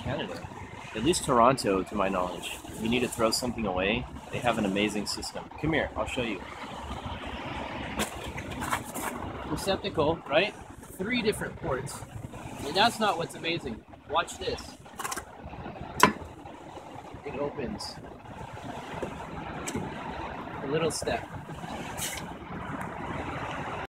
Canada. At least Toronto, to my knowledge. If you need to throw something away, they have an amazing system. Come here, I'll show you. Receptacle, right? 3 different ports. And that's not what's amazing. Watch this. It opens. A little step.